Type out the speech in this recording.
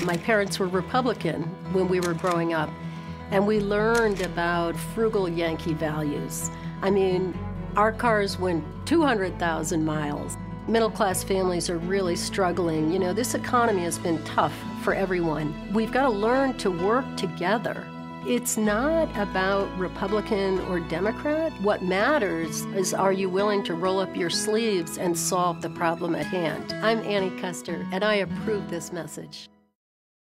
My parents were Republican when we were growing up, and we learned about frugal Yankee values. I mean, our cars went 200,000 miles. Middle-class families are really struggling. You know, this economy has been tough for everyone. We've got to learn to work together. It's not about Republican or Democrat. What matters is, are you willing to roll up your sleeves and solve the problem at hand? I'm Annie Kuster, and I approve this message.